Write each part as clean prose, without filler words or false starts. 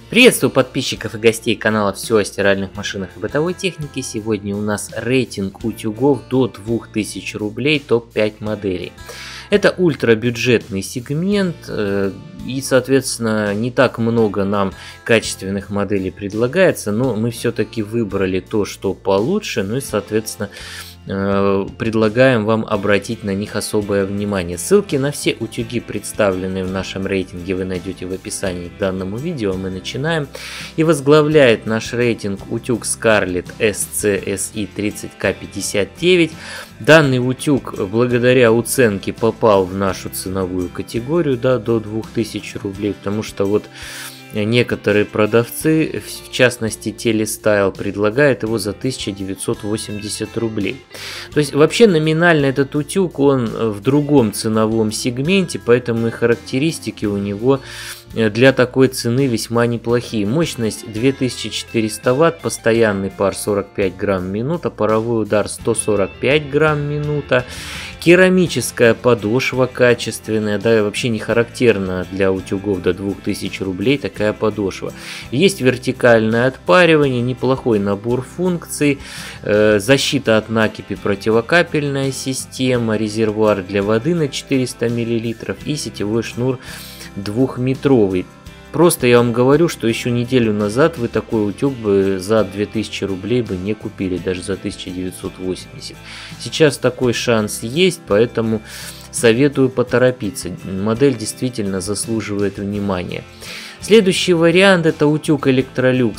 Приветствую подписчиков и гостей канала «Все о стиральных машинах и бытовой технике». Сегодня у нас рейтинг утюгов до 2000 рублей, топ-5 моделей. Это ультрабюджетный сегмент и, соответственно, не так много нам качественных моделей предлагается, но мы все-таки выбрали то, что получше, ну и, соответственно, предлагаем вам обратить на них особое внимание. Ссылки на все утюги, представленные в нашем рейтинге, вы найдете в описании к данному видео. Мы начинаем. И возглавляет наш рейтинг утюг Scarlett SC-SI 30K59. Данный утюг благодаря уценке попал в нашу ценовую категорию, да, до 2000 рублей, потому что вот некоторые продавцы, в частности Телестайл, предлагают его за 1980 рублей. То есть вообще номинально этот утюг, он в другом ценовом сегменте, поэтому и характеристики у него для такой цены весьма неплохие. Мощность 2400 Вт, постоянный пар 45 грамм в минуту, паровой удар 145 грамм в минуту. Керамическая подошва качественная, да, и вообще не характерна для утюгов до 2000 рублей такая подошва. Есть вертикальное отпаривание, неплохой набор функций, защита от накипи, противокапельная система, резервуар для воды на 400 мл и сетевой шнур 2-метровый. Просто я вам говорю, что еще неделю назад вы такой утюг бы за 2000 рублей бы не купили, даже за 1980. Сейчас такой шанс есть, поэтому советую поторопиться. Модель действительно заслуживает внимания. Следующий вариант — это утюг Electrolux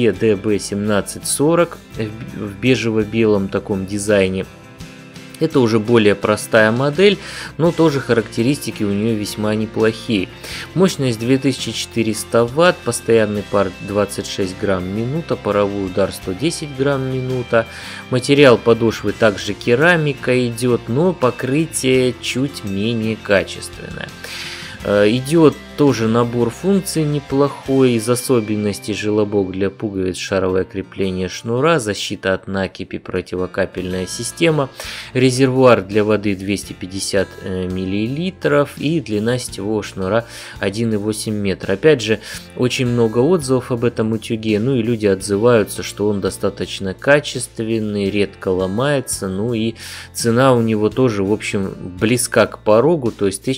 EDB1740 в бежево-белом таком дизайне. Это уже более простая модель, но тоже характеристики у нее весьма неплохие. Мощность 2400 Вт, постоянный пар 26 грамм в минуту, паровой удар 110 грамм в минуту. Материал подошвы также керамика идет, но покрытие чуть менее качественное. Идет тоже набор функций неплохой, из особенностей желобок для пуговиц, шаровое крепление шнура, защита от накипи, противокапельная система, резервуар для воды 250 мл и длина сетевого шнура 1,8 метра. Опять же, очень много отзывов об этом утюге, ну и люди отзываются, что он достаточно качественный, редко ломается, ну и цена у него тоже, в общем, близка к порогу, то есть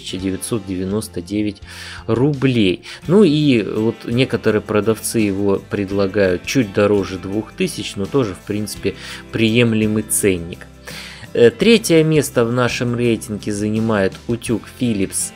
1999 рублей. Ну и вот некоторые продавцы его предлагают чуть дороже 2000, но тоже в принципе приемлемый ценник. Третье место в нашем рейтинге занимает утюг Philips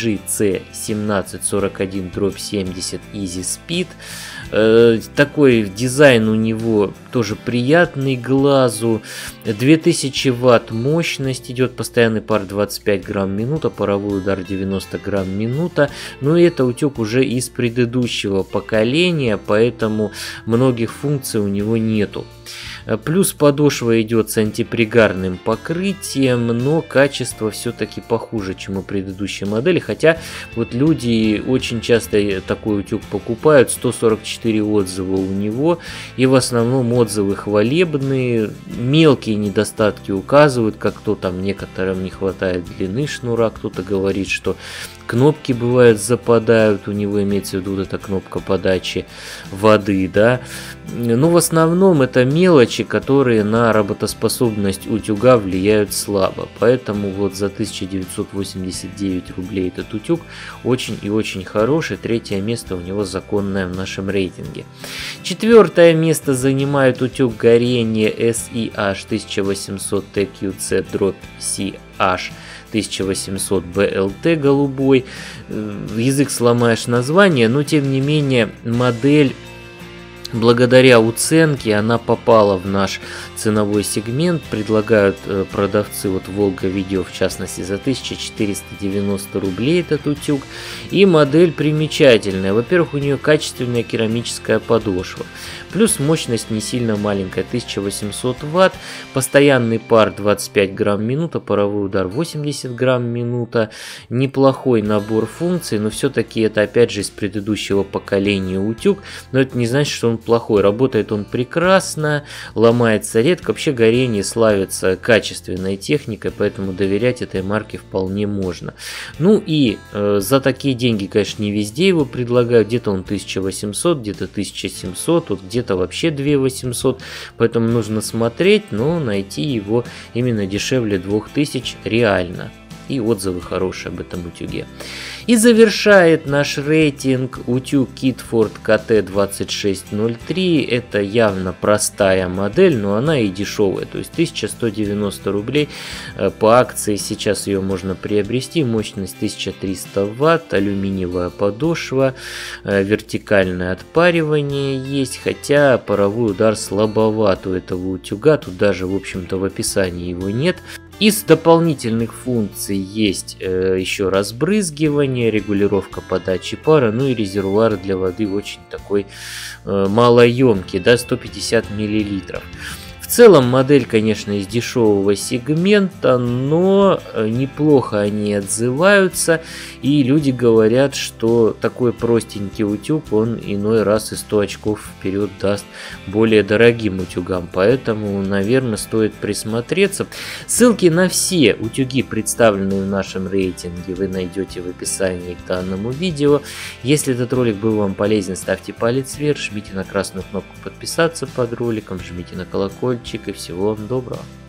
GC1741/70 Easy Speed. Такой дизайн у него тоже приятный глазу. 2000 Вт мощность, идет постоянный пар 25 грамм в минуту, паровой удар 90 грамм в минуту. Но это утюг уже из предыдущего поколения, поэтому многих функций у него нету. Плюс подошва идет с антипригарным покрытием, но качество все-таки похуже, чем у предыдущей модели. Хотя вот люди очень часто такой утюг покупают, 144 отзыва у него, и в основном отзывы хвалебные. Мелкие недостатки указывают, как то там некоторым не хватает длины шнура, кто-то говорит, что кнопки бывают западают, у него имеется в виду эта кнопка подачи воды, да. Но в основном это мелочи, которые на работоспособность утюга влияют слабо. Поэтому вот за 1989 рублей этот утюг очень и очень хороший. Третье место у него законное в нашем рейтинге. Четвертое место занимает утюг горения SIH 1800 TQC/CH 1800 BLT голубой. Язык сломаешь название, но тем не менее модель, благодаря уценке, она попала в наш ценовой сегмент. Предлагают продавцы, вот Волга Видео в частности, за 1490 рублей этот утюг. И модель примечательная. Во-первых, у нее качественная керамическая подошва. Плюс мощность не сильно маленькая, 1800 Вт. Постоянный пар 25 грамм в минуту, паровой удар 80 грамм в минуту. Неплохой набор функций, но все-таки это опять же из предыдущего поколения утюг. Но это не значит, что он плохой. Работает он прекрасно, ломается редко. розетка. Вообще Горение славится качественной техникой, поэтому доверять этой марке вполне можно. Ну и за такие деньги, конечно, не везде его предлагают. Где-то он 1800, где-то 1700, вот где-то вообще 2800. Поэтому нужно смотреть, но найти его именно дешевле 2000 реально. И отзывы хорошие об этом утюге. И завершает наш рейтинг утюг Kidford KT2603. Это явно простая модель, но она и дешевая. То есть 1190 рублей по акции сейчас ее можно приобрести. Мощность 1300 ватт, алюминиевая подошва, вертикальное отпаривание есть. Хотя паровой удар слабоват у этого утюга. Тут даже, в общем-то, в описании его нет. Из дополнительных функций есть еще разбрызгивание, регулировка подачи пара, ну и резервуар для воды очень такой малоемкий, да, 150 мл. В целом модель, конечно, из дешевого сегмента, но неплохо они отзываются, и люди говорят, что такой простенький утюг, он иной раз и 100 очков вперед даст более дорогим утюгам, поэтому, наверное, стоит присмотреться. Ссылки на все утюги, представленные в нашем рейтинге, вы найдете в описании к данному видео. Если этот ролик был вам полезен, ставьте палец вверх, жмите на красную кнопку подписаться под роликом, жмите на колокольчик. И всего вам доброго.